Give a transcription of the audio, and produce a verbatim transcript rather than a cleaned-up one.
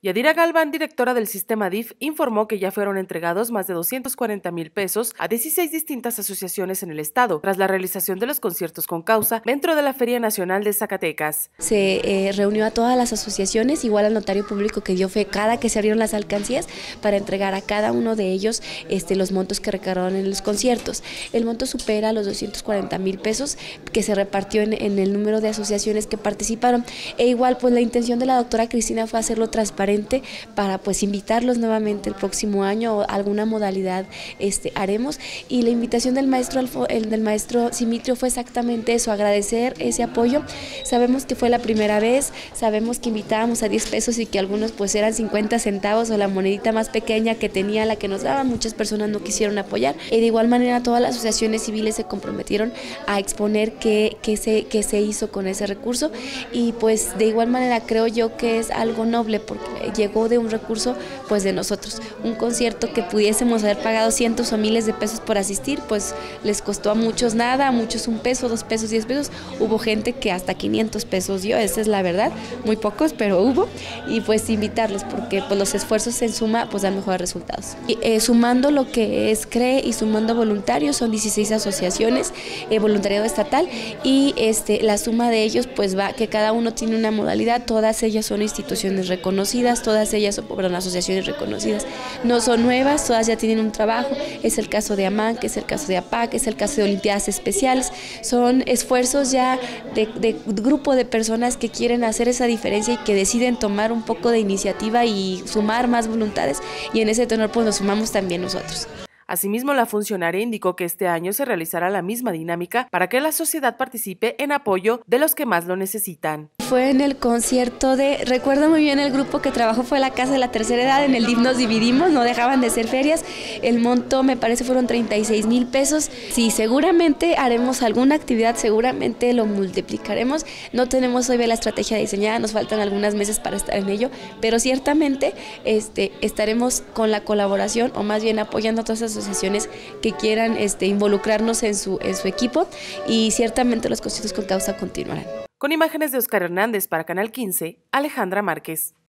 Yadira Galván, directora del sistema D I F, informó que ya fueron entregados más de doscientos cuarenta mil pesos a dieciséis distintas asociaciones en el estado, tras la realización de los conciertos con causa dentro de la Feria Nacional de Zacatecas. Se eh, reunió a todas las asociaciones, igual al notario público que dio fe cada que se abrieron las alcancías, para entregar a cada uno de ellos este, los montos que recargaron en los conciertos. El monto supera los doscientos cuarenta mil pesos que se repartió en, en el número de asociaciones que participaron. E igual, pues la intención de la doctora Cristina fue hacerlo transparente para pues invitarlos nuevamente el próximo año, o alguna modalidad este, haremos, y la invitación del maestro, el del maestro Simitrio fue exactamente eso, agradecer ese apoyo. Sabemos que fue la primera vez, sabemos que invitábamos a diez pesos y que algunos pues eran cincuenta centavos o la monedita más pequeña que tenía la que nos daban, muchas personas no quisieron apoyar, y de igual manera todas las asociaciones civiles se comprometieron a exponer qué, qué, se, qué se hizo con ese recurso, y pues de igual manera creo yo que es algo noble porque llegó de un recurso pues de nosotros. Un concierto que pudiésemos haber pagado cientos o miles de pesos por asistir, pues les costó a muchos nada, a muchos un peso, dos pesos, diez pesos. Hubo gente que hasta quinientos pesos dio, esa es la verdad, muy pocos, pero hubo. Y pues invitarlos porque pues los esfuerzos en suma pues dan mejores resultados. Y, eh, sumando lo que es C R E y sumando voluntarios, son dieciséis asociaciones, eh, voluntariado estatal, y este, la suma de ellos pues va que cada uno tiene una modalidad, todas ellas son instituciones reconocidas, todas ellas son perdón, asociaciones reconocidas, no son nuevas, todas ya tienen un trabajo. Es el caso de AMAN, que es el caso de APAC, es el caso de Olimpiadas Especiales. Son esfuerzos ya de, de grupo de personas que quieren hacer esa diferencia y que deciden tomar un poco de iniciativa y sumar más voluntades, y en ese tenor pues nos sumamos también nosotros. Asimismo, la funcionaria indicó que este año se realizará la misma dinámica para que la sociedad participe en apoyo de los que más lo necesitan. Fue en el concierto de, recuerdo muy bien, el grupo que trabajó fue la Casa de la Tercera Edad, en el D I F nos dividimos, no dejaban de ser ferias, el monto me parece fueron treinta y seis mil pesos. Sí, seguramente haremos alguna actividad, seguramente lo multiplicaremos, no tenemos hoy la estrategia diseñada, nos faltan algunos meses para estar en ello, pero ciertamente este, estaremos con la colaboración, o más bien apoyando a todas esas asociaciones que quieran este, involucrarnos en su, en su equipo, y ciertamente los conciertos con causa continuarán. Con imágenes de Oscar Hernández para Canal quince, Alejandra Márquez.